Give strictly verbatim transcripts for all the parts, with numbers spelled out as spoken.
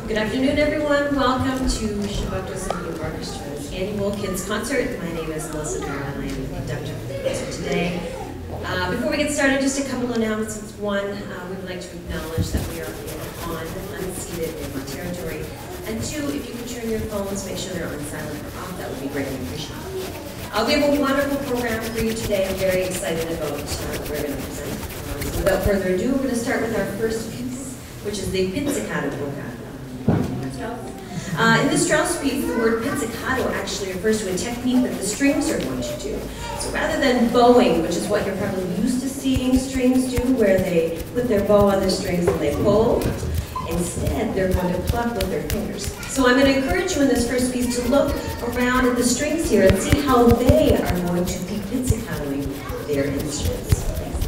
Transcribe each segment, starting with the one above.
Good afternoon, everyone. Welcome to Shabbat Symphony Orchestra's annual Kids Concert. My name is Melissa Dara, and I am the conductor for the concert today. Uh, before we get started, just a couple of announcements. One, uh, we would like to acknowledge that we are on unceded Mi'kmaq territory. And two, if you could turn your phones, make sure they're on silent or off, that would be greatly appreciated. Uh, we have a wonderful program for you today. I'm very excited about uh, what we're going to present. Uh, so without further ado, we're going to start with our first piece, which is the Pizzicato polka. Uh, in the Strauss piece, the word pizzicato actually refers to a technique that the strings are going to do. So rather than bowing, which is what you're probably used to seeing strings do, where they put their bow on the strings and they pull, instead they're going to pluck with their fingers. So I'm going to encourage you in this first piece to look around at the strings here and see how they are going to be pizzicatoing their instruments.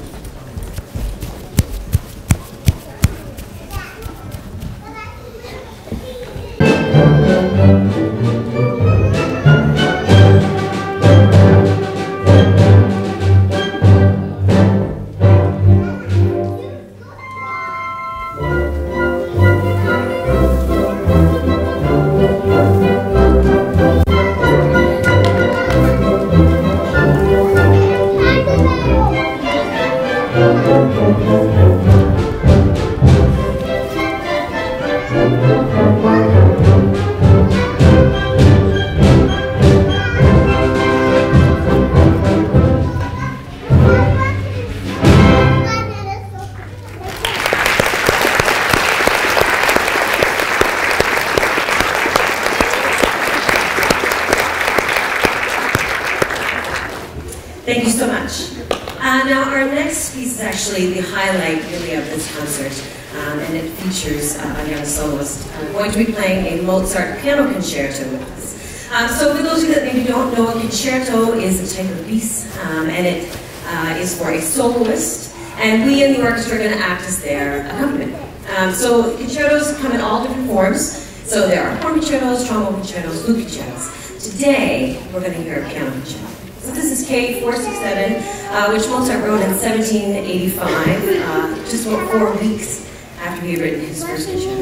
Thank you so much. Uh, now our next piece is actually the highlight really of this concert, um, and it features uh, a young soloist uh, going to be playing a Mozart piano concerto with us. Um, so for those of you that maybe don't know, a concerto is a type of piece, um, and it uh, is for a soloist, and we in the orchestra are going to act as their accompaniment. Um, so concertos come in all different forms. So there are horn concertos, trombone concertos, flute concertos. Today we're going to hear a piano concerto. So this is K four sixty-seven, uh, which Mozart wrote in seventeen eighty-five, uh, just about four weeks after he had written his first concerto.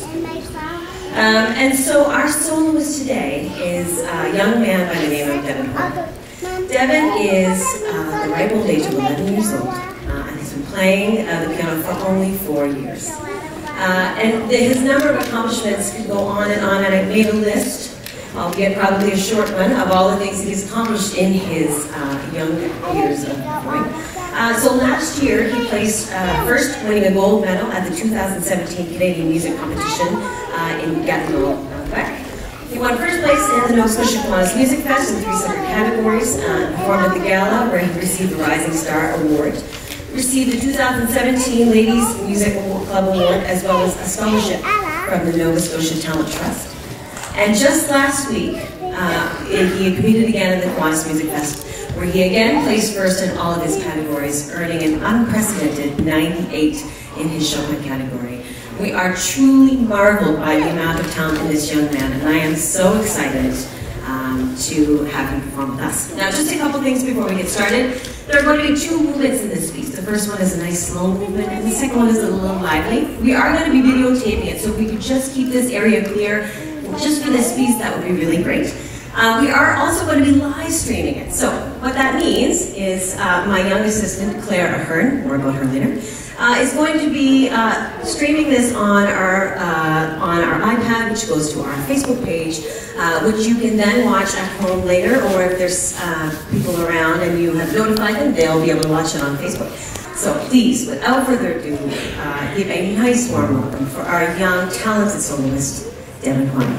Um, and so our soloist today is a young man by the name of Devin Horn. Devin is uh, the ripe old age of eleven years old, uh, and he's been playing uh, the piano for only four years. Uh, and the, his number of accomplishments could go on and on, and I made a list, albeit probably a short one, of all the things that he's accomplished in his uh, young years of performing. Uh, so last year, he placed uh, first, winning a gold medal at the two thousand seventeen Canadian Music Competition uh, in Gatineau, Quebec. He won first place in the Nova Scotia Kiwanis Music Fest in three separate categories, uh, performed at the gala where he received the Rising Star Award, received the two thousand seventeen Ladies Music Club Award, as well as a scholarship from the Nova Scotia Talent Trust. And just last week, uh, he competed again at the Kiwanis Music Fest, where he again placed first in all of his categories, earning an unprecedented ninety-eight in his Chopin category. We are truly marveled by the amount of talent in this young man, and I am so excited um, to have him perform with us. Now, just a couple things before we get started. There are going to be two movements in this piece. The first one is a nice slow movement, and the second one is a little lively. We are going to be videotaping it, so if we could just keep this area clear, just for this piece, that would be really great. Uh, we are also going to be live streaming it. So what that means is uh, my young assistant, Claire Ahern, more about her later, uh, is going to be uh, streaming this on our uh, on our iPad, which goes to our Facebook page, uh, which you can then watch at home later, or if there's uh, people around and you have notified them, they'll be able to watch it on Facebook. So please, without further ado, uh, give a nice warm welcome for our young, talented soloist, Devin Horn.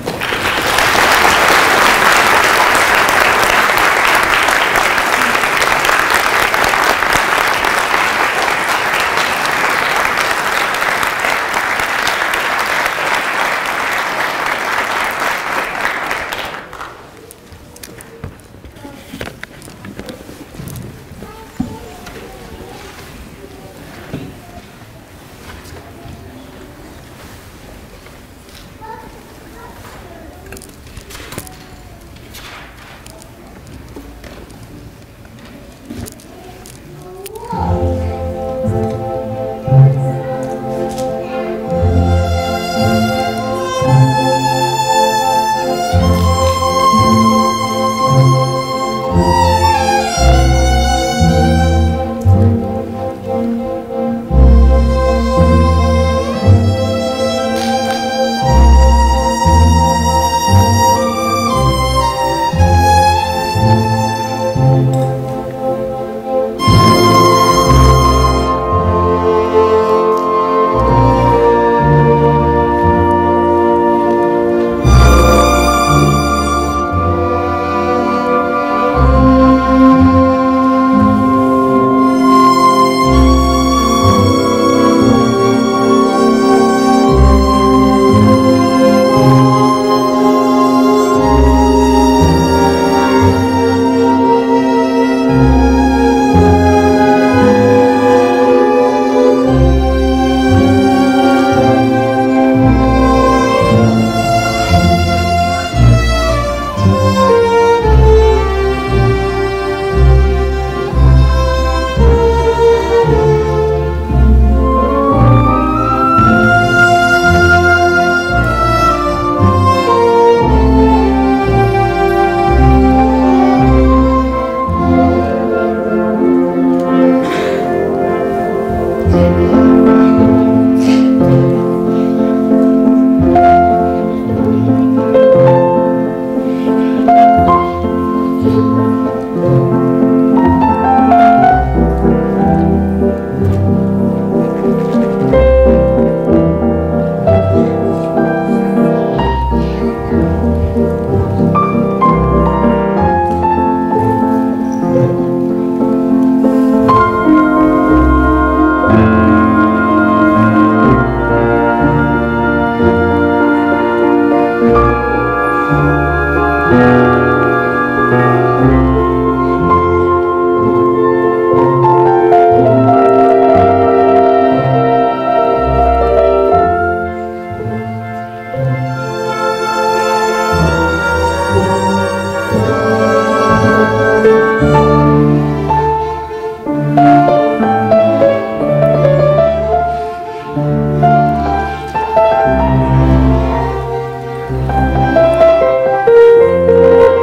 Thank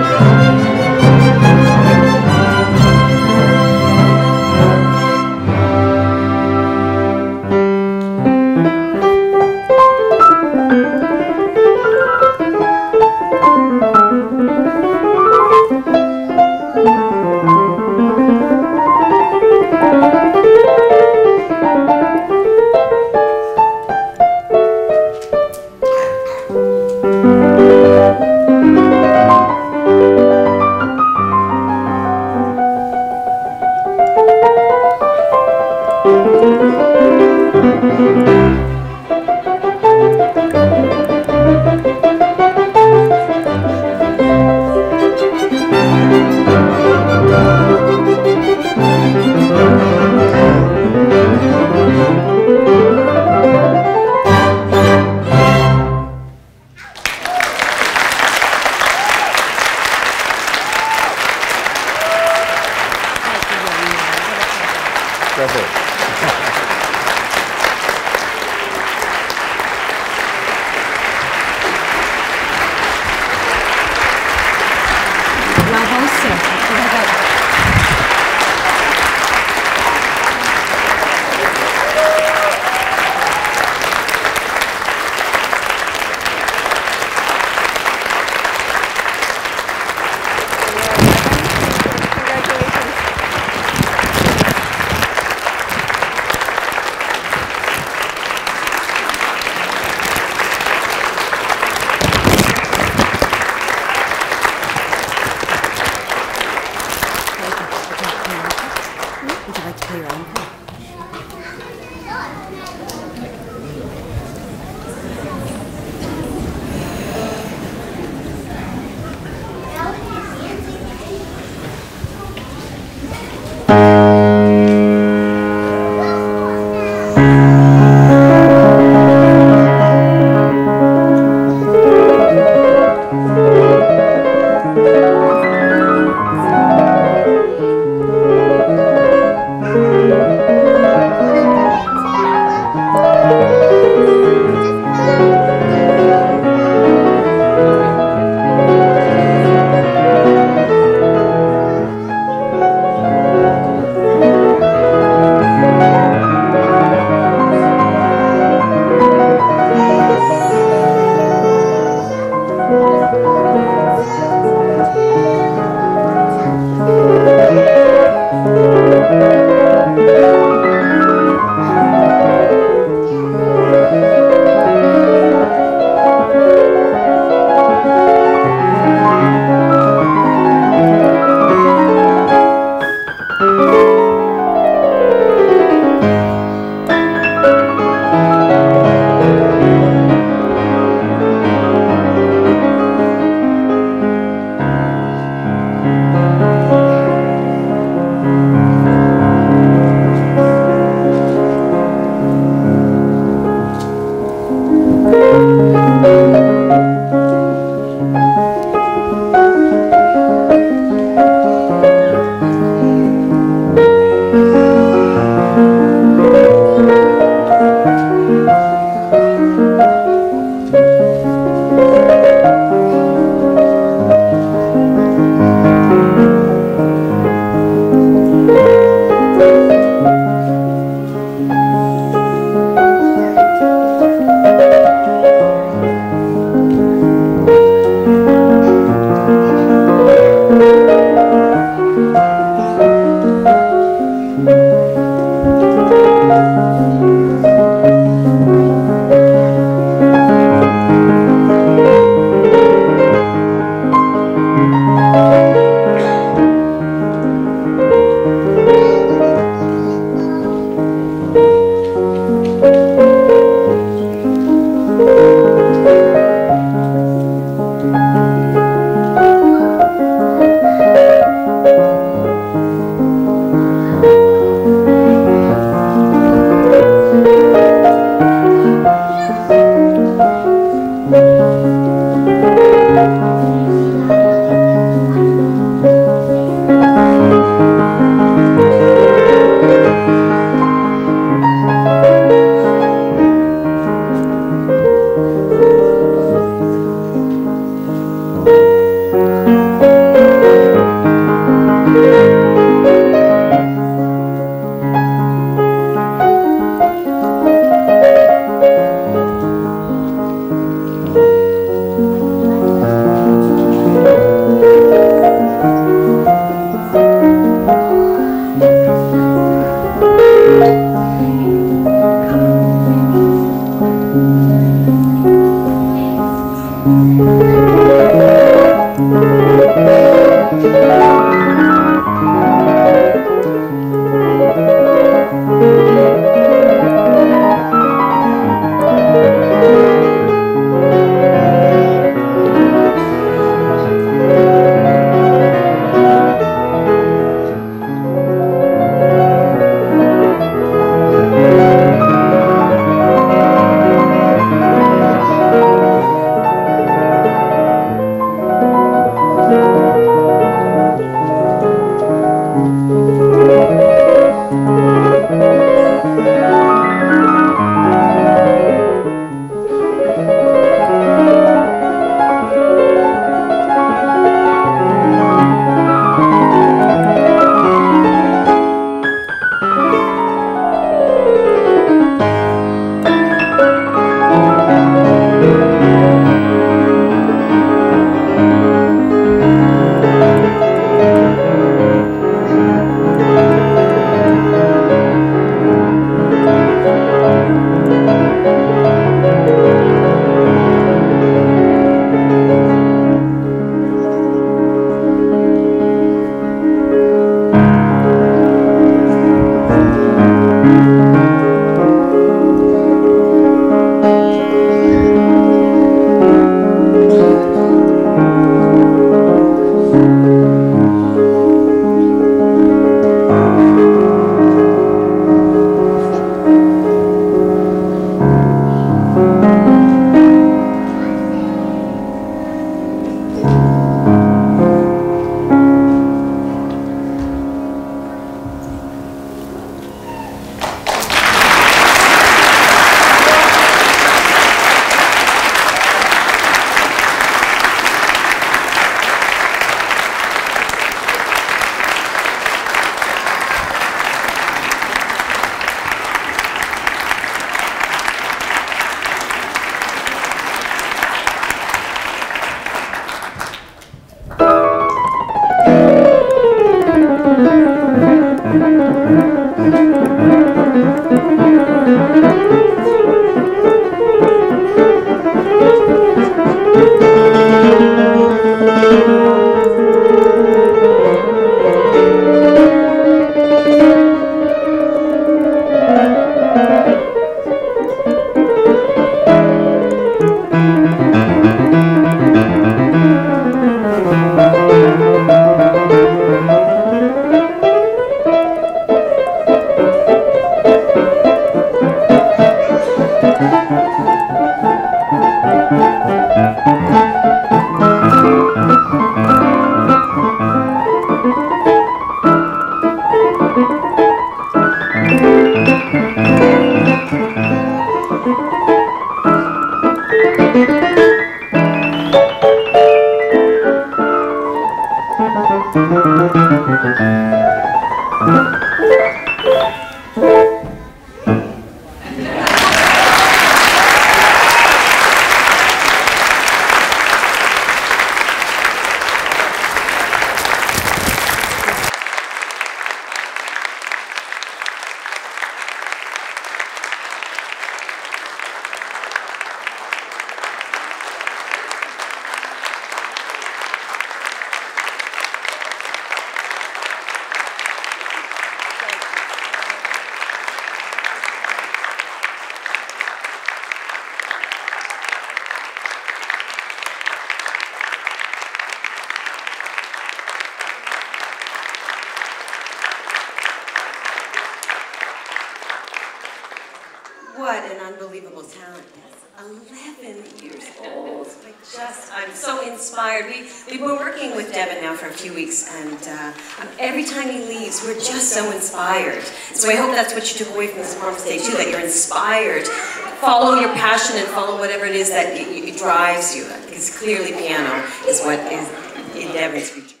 What an unbelievable talent. eleven years old. I just, I'm so inspired. We, we've been working with Devin now for a few weeks, and uh, every time he leaves, we're just so inspired. So I hope that's what you took away from this performance today, too, that you're inspired. Follow your passion and follow whatever it is that it, it drives you, because clearly piano is what is in Devin's future.